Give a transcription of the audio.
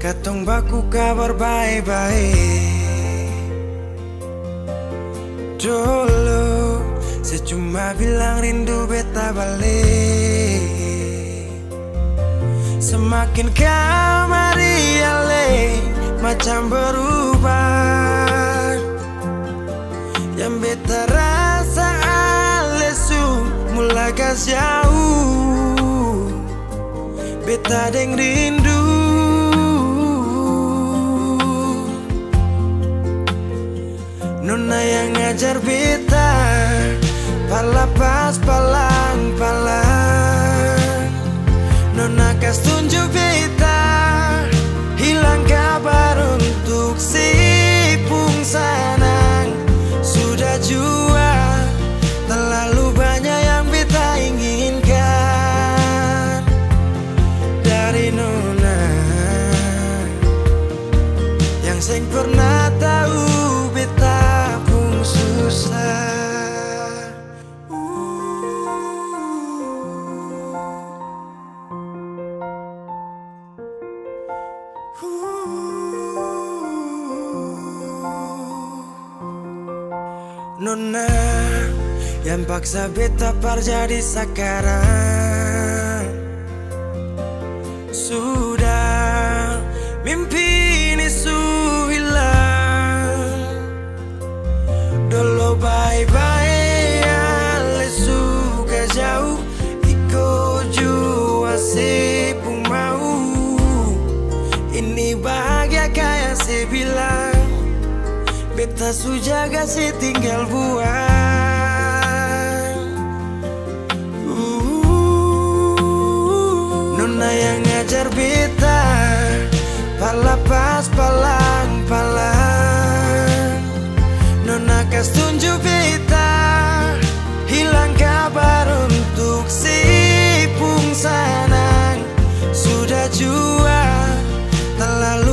Katong baku kabar baik-baik. Dulu saya cuma bilang rindu beta balik. Semakin kamari ale macam berubah. Yang beta rasa alesu mulai gas jauh. Beta deng rindu. Nona yang ngajar beta palapas palang-palang. Nona kas tunjuk beta hilang kabar untuk si Pungsanang. Sudah jua terlalu banyak yang beta inginkan dari Nona yang seng pernah tahu beta pun susah. Nona yang paksa beta par jadi sekarang. Sudah mimpi ini su hilang. Dulu bye-bye ale suka jauh. Iko jua si pun mau. Ini bahagia kayak si bilang. Beta su jaga si tinggal buang. Nona yang ngajar beta palapas palang-palang. Nona kas tunjuk beta hilang kabar untuk si Pungsanang. Sudah jua terlalu